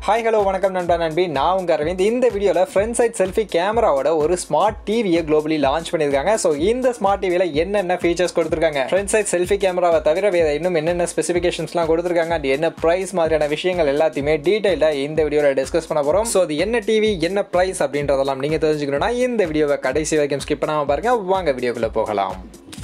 Hi hello வணக்கம் நண்பா நண்பி, நான் உங்கள் அரவிந்த். இந்த வீடியோவில் ஃப்ரண்ட் சைட் செல்ஃபி கேமராவோட ஒரு ஸ்மார்ட் டிவியை குளோபலி லான்ச் பண்ணியிருக்காங்க. ஸோ இந்த ஸ்மார்ட் டிவியில் என்னென்ன ஃபீச்சர்ஸ் கொடுத்துருக்காங்க, ஃப்ரண்ட் சைட் செல்ஃபி கேமராவை தவிர வேறு இன்னும் என்னென்ன ஸ்பெசிஃபிகேஷன்ஸ்லாம் கொடுத்துருக்காங்க, அது என்ன ப்ரைஸ் மாதிரியான விஷயங்கள் எல்லாத்தையுமே டீட்டெயிலாக இந்த வீடியோவில் டிஸ்கஸ் பண்ண போகிறோம். ஸோ அது என்ன டிவி, என்ன ப்ரைஸ் அப்படின்றதெல்லாம் நீங்கள் தெரிஞ்சுக்கணும்னா இந்த வீடியோவை கடைசி வரைக்கும் ஸ்கிப் பண்ணாமல் பாருங்கள். வாங்க வீடியோக்குள்ளே போகலாம்.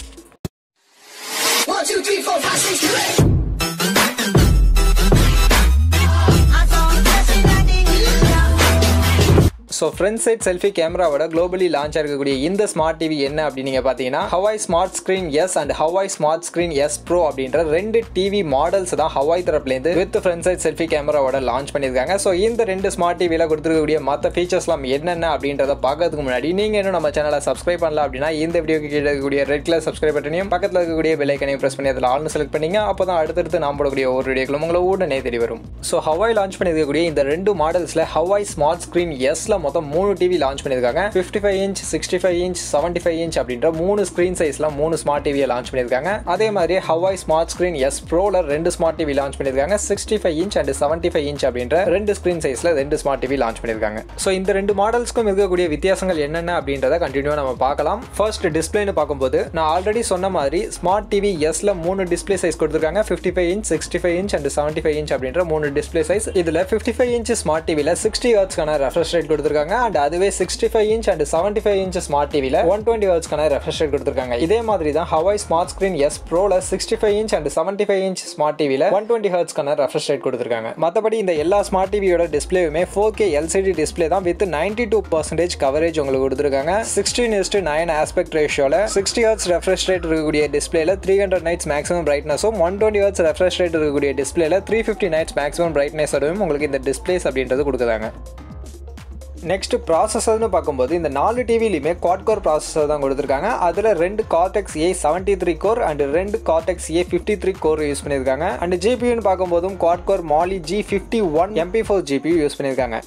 ஸோ ஃப்ரண்ட் சைட் செல்ஃபி கேமராவோட குளோபலி லான்ச் இருக்கக்கூடிய இந்த ஸ்மார்ட் டிவி என்ன அப்படின்னு நீங்கள் பார்த்தீங்கன்னா, Huawei smart screen S and Huawei smart screen S Pro அப்படின்ற ரெண்டு டிவி மாடல்ஸ் தான் ஹவாய் தரப்புலேருந்து வித் ஃப்ரண்ட் சைட் செல்ஃபி கேமராவோட லான்ச் பண்ணியிருக்காங்க. ஸோ இந்த ரெண்டு ஸ்மார்ட் டிவியில் கொடுத்துருக்கக்கூடிய மற்ற ஃபீச்சர்ஸ்லாம் என்னென்ன அப்படின்றத பார்க்கறதுக்கு முன்னாடி நீங்கள் இன்னும் நம்ம சேனலை சப்ஸ்கிரைப் பண்ணலாம் அப்படின்னா இந்த வீடியோக்கு கீழே இருக்கக்கூடிய ரெட் கலர் சப்ஸ்கிரைப் பட்டனையும் பக்கத்தில் இருக்கக்கூடிய பெல் ஐக்கனையும் ப்ரெஸ் பண்ணி அதில் ஆல்னு செலக்ட் பண்ணிங்க. அப்போ தான் அடுத்தடுத்து நாம் போடக்கூடிய ஒரு வீடியோக்களும் உங்களை உடனே தெரிய வரும். ஸோ ஹவாய் லான்ச் பண்ணியிருக்கக்கூடிய இந்த ரெண்டு மாடல்ஸில் ஹவாய் ஸ்மார்ட் ஸ்க்ரீன் எஸ்ல மொத்தம் 3 டிவி லான்ச் பண்ணியிருக்காங்க. 55 இன்ச், 65 இன்ச், 75 இன்ச் அப்படின்ற 3 ஸ்கிரீன் சைஸ்ல 3 ஸ்மார்ட் டிவியை லான்ச் பண்ணியிருக்காங்க. அதே மாதிரி ஹவாய் ஸ்மார்ட் ஸ்கிரீன் எஸ் ப்ரோல 2 ஸ்மார்ட் டிவி லான்ச் பண்ணியிருக்காங்க. 65 இன்ச் அண்ட் 75 இன்ச் அப்படின்ற 2 ஸ்கிரீன் சைஸ்ல 2 ஸ்மார்ட் டிவி லான்ச் பண்ணியிருக்காங்க. ஸோ இந்த ரெண்டு மாடல்ஸ்க்கும் இருக்கக்கூடிய வித்தியாசங்கள் என்னென்ன அப்படின்றத கண்டினியூவா நம்ம பார்க்கலாம். ஃபர்ஸ்ட் டிஸ்பிளேன்னு பார்க்கும்போது நான் ஆல்ரெடி சொன்ன மாதிரி ஸ்மார்ட் டிவி எஸ்ல 3 டிஸ்பிளே சைஸ் கொடுத்துருக்காங்க. 55 இன்ச், 65 இன்ச் அண்ட் 75 இன்ச் அப்படின்ற 3 டிஸ்பிளே சைஸ். இதுல 55 இன்ச் ஸ்மார்ட் டிவில 60 ஹெர்ட்ஸ்க்கான ரெஃப்ரெஷ் ரேட் கொடுத்துருக்காங்க. அண்ட் அதுவே 65 இன்ச் அண்ட் 75 இன்ச் ஸ்மார்ட் டிவில 120 ஹெர்ட்ஸ்க்கான ரெஃப்ரெஷ் ரேட் கொடுத்துருக்காங்க. இதே மாதிரி தான் ஹவாய் ஸ்மார்ட் ஸ்கிரீன் எஸ் ப்ரோல 65 இன்ச் அண்ட் 75 இன்ச் ஸ்மார்ட் டிவில 120 ஹெர்ட்ஸ்க்கான ரெஃப்ரெஷ் ரேட் கொடுத்துருக்காங்க. மற்றபடி இந்த எல்லா ஸ்மார்ட் டிவியோட டிஸ்பிளேயுமே 4K LCD டிஸ்பிளே தான் வித் 92% கவரேஜ் உங்களுக்கு கொடுத்துருக்காங்க. 16:9 ஆஸ்பெக்ட் ரேஷியோல 60 ஹெர்ட்ஸ் ரெஃப்ரெஷ் ரேட் இருக்கக்கூடிய டிஸ்பிளேல 300 நைட்ஸ் மேக்ஸிமம் பிரைட்னஸும் 120 ஹெர்ட்ஸ் ரெஃப்ரெஷ் ரேட் இருக்கக்கூடிய டிஸ்பிளேல 350 நைட்ஸ் மேக்ஸிமம் பிரைட்னஸோடையும் உங்களுக்கு இந்த டிஸ்பிளேஸ் அப்படின்றது கொடுக்குறாங்க. நெக்ஸ்ட் ப்ராசஸர்னு பார்க்கும்போது இந்த 4 டிவிலையுமே குவாட் கோர் ப்ராசஸர் தான் கொடுத்துருக்காங்க. அதில் 2 Cortex A73 core and 2 Cortex A53 core use பண்ணியிருக்காங்க. அண்ட் ஜிபியூன்னு பார்க்கும்போதும் quad core Mali G51 MP4 GPU use பண்ணியிருக்காங்க.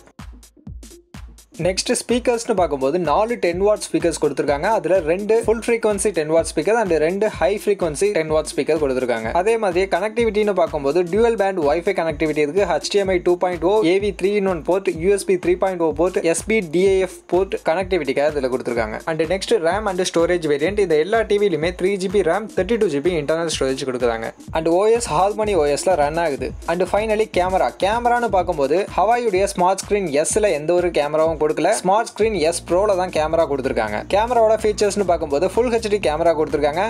நெக்ஸ்ட் ஸ்பீக்கர்ஸ்னு பார்க்கும்போது 4 10 வாட் ஸ்பீக்கர்ஸ் கொடுத்துருக்காங்க. அதில் 2 full frequency 10 watt speaker and 2 high frequency 10 watt speaker கொடுத்துருக்காங்க. அதே மாதிரி கனெக்டிவிட்டின்னு பார்க்கும்போது டியூவல் பேண்ட் வைஃபை கனெக்டிவிட்டி இருக்கு. HDMI 2.0, AV 3-in-1 port, USB 3.0 port, SB-DAF port கனெக்டிவிட்டிக்காக இதில் கொடுத்துருக்காங்க. And next RAM and storage variant இந்த எல்லா டிவிலுமே 3GB RAM 32GB internal storage கொடுக்குறாங்க. அண்ட் OS ஹார்மனி OSல ரன் ஆகுது. அண்ட் ஃபைனலி கேமரான்னு பார்க்கும்போது ஹவாயுடைய ஸ்மார்ட் ஸ்கிரீன் எஸ்ல எந்த ஒரு கேமராவும் ஸ்மார்ட் ஸ்கிரீன் எஸ் ப்ரோல தான் கேமரா கொடுத்திருக்காங்க. கேமராவோட ஃபீச்சர்ஸ்னு பார்க்கும்போது ஃபுல் HD கேமரா கொடுத்திருக்காங்க.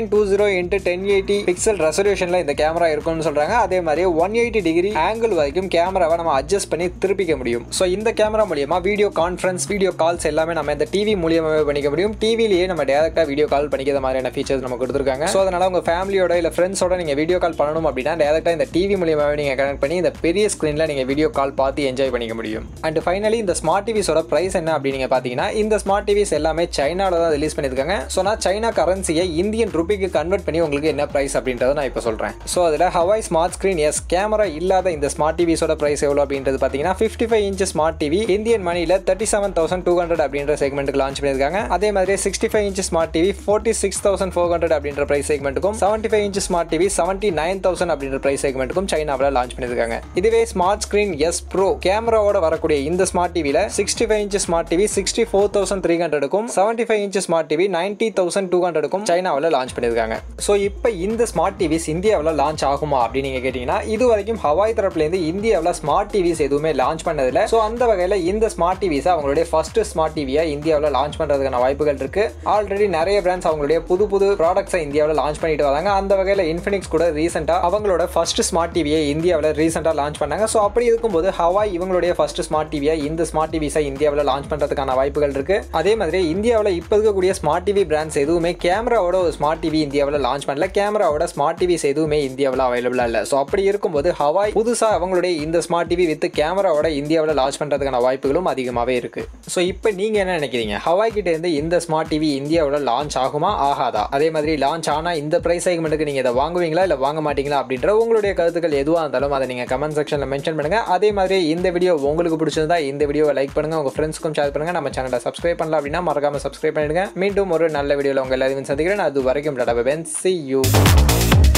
1920x1080 பிக்சல் ரெசல்யூஷன்ல இந்த கேமரா இருக்கும்னு சொல்றாங்க. அதே மாதிரி 180 டிகிரி ஆங்கிள் வரைக்கும் கேமராவை நம்ம அட்ஜஸ்ட் பண்ணி திருப்பிக்க முடியும். ஸோ இந்த கேமரா மூலியமா வீடியோ கான்ஃபரன்ஸ், வீடியோ கால்ஸ் எல்லாமே நம்ம இந்த டிவி மூலியமாவே பண்ணிக்க முடியும். டிவிலேயே நம்ம டேரக்டா வீடியோ கால் பண்ணிக்கிற மாதிரியான ஃபீச்சர்ஸ் நம்ம கொடுத்திருக்காங்க. ஸோ அதனால உங்க ஃபேமிலியோட இல்ல ஃப்ரெண்ட்ஸோட நீங்க வீடியோ கால் பண்ணணும் அப்படின்னா டேரக்டா இந்த டிவி மூலியமாவே நீங்க கனெக்ட் பண்ணி இந்த பெரிய ஸ்கிரீன்ல நீங்க வீடியோ கால் பார்த்து என்ஜாய் பண்ணிக்க முடியும். அண்ட் ஃபைனலி இந்த ஸ்மார்ட் டிவி பிரைஸ் என்ன அப்படின்னு நீங்க பாத்தீங்கன்னா, இந்த ஸ்மார்ட் டிவிஸ் எல்லாமே சைனால தான் ரிலீஸ் பண்ணிருக்காங்க. சோ நான் சைனா கரன்சியை இந்தியன் ரூபிக்கு கன்வெர்ட் பண்ணி உங்களுக்கு என்ன பிரைஸ் அப்படின்றத நான் இப்போ சொல்றேன். சோ அதுல Huawei smart screen S camera இல்லாத இந்த ஸ்மார்ட் டிவிஸோட பிரைஸ் எவ்வளவு அப்படின்றது பாத்தீங்கன்னா 55 இன்ச் ஸ்மார்ட் டிவி இந்தியன் மணில 37,200 அப்படின்ற செக்மெண்ட்டுக்கு லான்ச் பண்ணிருக்காங்க. அதே மாதிரி 65 இன்ச் ஸ்மார்ட் டிவி 46,400 அப்படின்ற பிரைஸ் செக்மெண்ட்டுக்கும் 75 இன்ச் ஸ்மார்ட் டிவி 79,000 அப்படின்ற பிரைஸ் செக்மெண்ட்டுக்கும் சைனாவில் லான்ச் பண்ணிருக்காங்க. இதுவே ஸ்மார்ட் ஸ்கிரீன் எஸ் ப்ரோ கேமராவோட வரக்கூடிய இந்த ஸ்மார்ட் டிவில 65 இன்ச் ஸ்மார்ட் டிவி 64,300க்கும் 75 இன்ச் ஸ்மார்ட் டிவி 90,200க்கும் சைனாவில் லான்ச் பண்ணிருக்காங்க. ஸோ இப்போ இந்த ஸ்மார்ட் டிவிஸ் இந்தியாவில் லான்ச் ஆகுமா அப்படின்னு நீங்க கேட்டீங்கன்னா, இது வரைக்கும் ஹவாய் தரப்புலேருந்து இந்தியாவில் ஸ்மார்ட் டிவிஸ் எதுவுமே லான்ச் பண்ணதில்லை. ஸோ அந்த வகையில் இந்த ஸ்மார்ட் டிவிஸ் அவங்களுடைய ஃபர்ஸ்ட் ஸ்மார்ட் டிவியை இந்தியாவில் லான்ச் பண்றதுக்கான வாய்ப்புகள் இருக்கு. ஆல்ரெடி நிறைய பிராண்ட்ஸ் அவங்களுடைய புது ப்ராடக்ட்ஸை இந்தியாவில் லான்ச் பண்ணிட்டு வராங்க. அந்த வகையில் இன்ஃபினிக்ஸ் கூட ரீசெண்டா அவங்களோட ஃபர்ஸ்ட் ஸ்மார்ட் டிவியை இந்தியாவில் ரீசெண்டா லான்ச் பண்ணாங்க. ஸோ அப்படி இருக்கும்போது ஹவாய் இவங்களுடைய ஃபர்ஸ்ட் ஸ்மார்ட் டிவியை இந்த ஸ்மார்ட் டிவிஸை இந்தியாவில் லான்ச் பண்றதுக்கான வாய்ப்புகள் இருக்கு. அதே மாதிரி இந்தியாவில் இப்ப இருக்கக்கூடிய ஸ்மார்ட் டிவி பிராண்ட்ஸ் எதுவுமே கேமராவோட ஒரு ஸ்மார்ட் டிவி இந்தியாவில் லான்ச் பண்ணல. கேமராவோட ஸ்மார்ட் டிவிஸ் எதுவுமே இந்தியாவில் அவைலபிளா இல்ல. சோ அப்படி இருக்கும்போது ஹவாய் புதுசா அவங்களுடைய இந்த ஸ்மார்ட் டிவி வித் கேமராவோட இந்தியாவில் லான்ச் பண்றதுக்கான வாய்ப்புகளும் அதிகமாவே இருக்கு. சோ இப்போ நீங்க என்ன நினைக்கிறீங்க, ஹவாய் கிட்ட இருந்து இந்த ஸ்மார்ட் டிவி இந்தியாவில் லான்ச் ஆகுமா ஆகாதா? அதே மாதிரி லான்ச் ஆனா இந்த பிரைஸ் செக்மெண்ட்டுக்கு நீங்க இதை வாங்குவீங்களா இல்ல வாங்க மாட்டீங்களா அப்படின்ற உங்களுடைய கருத்துக்கள் எதுவா இருந்தாலும் அதை நீங்க கமெண்ட் செக்ஷன்ல மென்ஷன் பண்ணுங்க. அதே மாதிரி இந்த வீடியோ உங்களுக்கு பிடிச்சிருந்தா இந்த வீடியோவை லைக் பண்ணுங்க, உங்க ஃப்ரெண்ட்ஸ்க்கும் ஷேர் பண்ணுங்க. நம்ம சேனலை சப்ஸ்கிரைப் பண்ணலாம் அப்படின்னா மறக்காம சப்ஸ்கிரைப் பண்ணிடுங்க. மீண்டும் ஒரு நல்ல வீடியோல உங்க எல்லாரையும் சந்திக்கிறேன். அது வரைக்கும் see you.